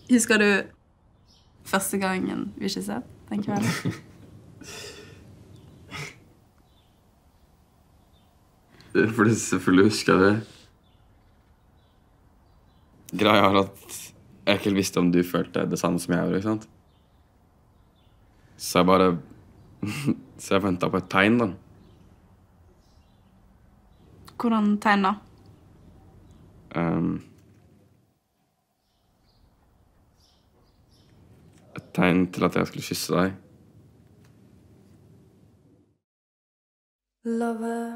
Husker du første gangen vi kysset den kvelden? Fordi selvfølgelig husker jeg det. Greia er at jeg ikke visste om du følte det samme som jeg gjorde, ikke sant? Så jeg bare... Så jeg ventet på et tegn, da. Hvordan tegn da? Et tegn til at jeg skulle kysse deg. Lover,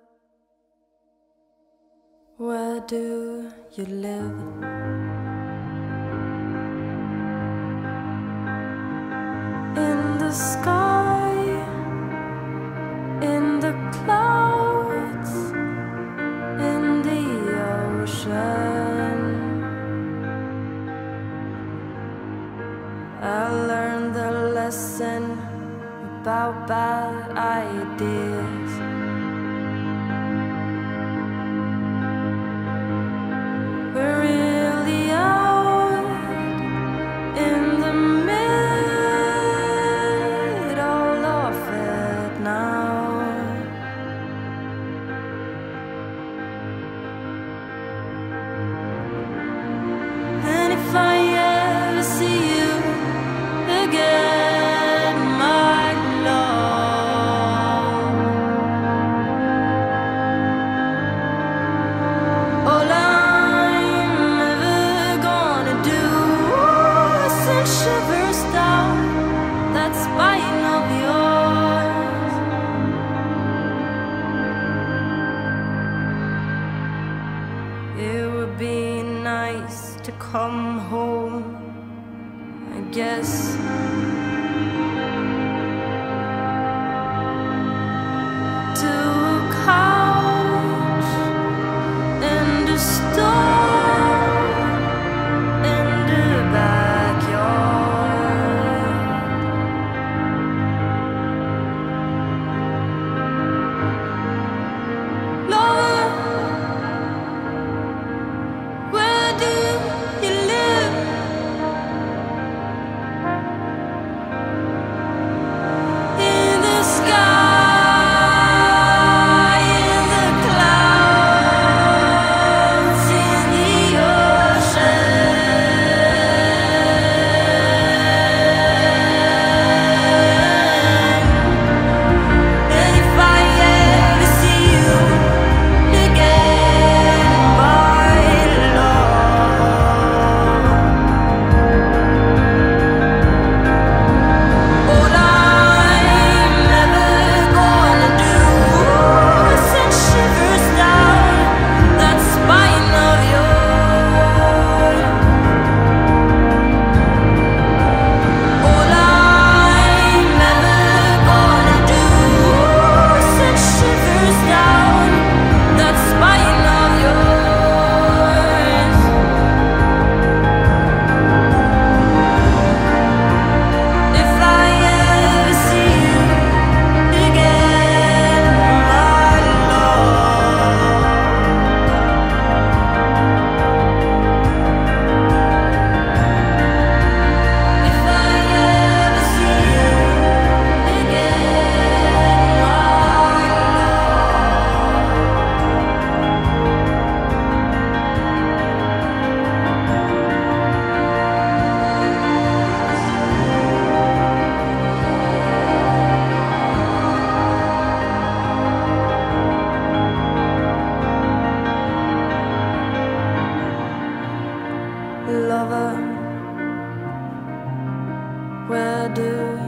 where do you live? In the sky, in the clouds, in the ocean. I learned the lesson about bad ideas. We're really out in the middle of it now. And if I ever see you again, my love, all I'm ever gonna do is send shivers down that spine of yours. It would be nice to come home, I guess. To a couch and a store in the backyard. Lover, where do you live? In the sky, in the clouds, in the ocean. And if I ever see you again, my love, all I'm ever gonna do is send shivers down that spine of yours. All I'm ever gonna do is send shivers down that spine of yours. If I ever see you again, my love, if I ever see you again, my lover, where do